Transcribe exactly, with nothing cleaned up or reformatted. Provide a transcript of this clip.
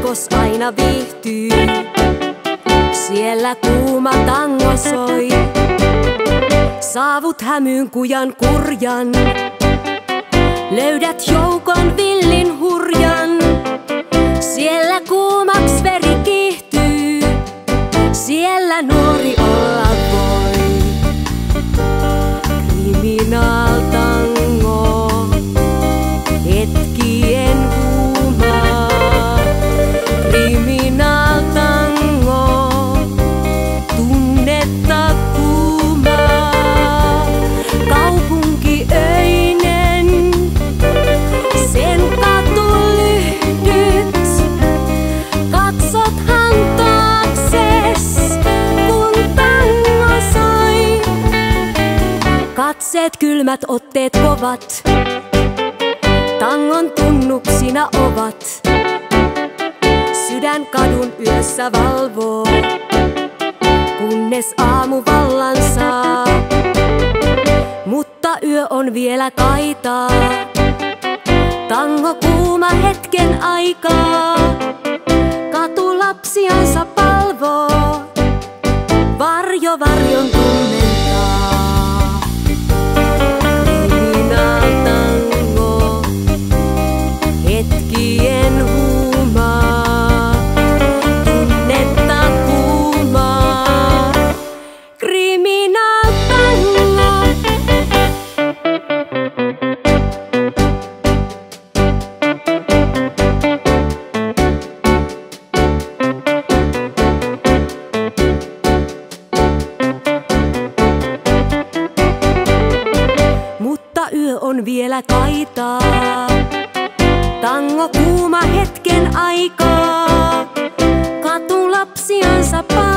diskos aina viihtyy. Siellä kuuma tango soi. Saavut hämyyn kujan kurjan. Löydät joukon villin hurjan. Siellä kuumaks veri kiihtyy. Siellä nuori olla voi. Criminal tango, hetkien huumaa. Criminal tango, tunnetta kuumaa. Kaupunki öinen, sen katulyhdyt. Katsothan taakses, kun tango soi. Katseet kylmät, otteet kovat, tangon tunnuksina ovat. Sydän kadun yössä valvoo, kunnes aamu vallan saa. Mutta yö on vielä kaitaa, tango kuuma hetken aikaa. Katu lapsiansa palvoo, varjo varjon tunnentaa. Criminal tango, hetkien huumaa. Tunnetta kuumaa. Criminal tango. Mutta yö on vielä kaitaa, tango kuuma hetken aikaa. Katu lapsiansa palvoo.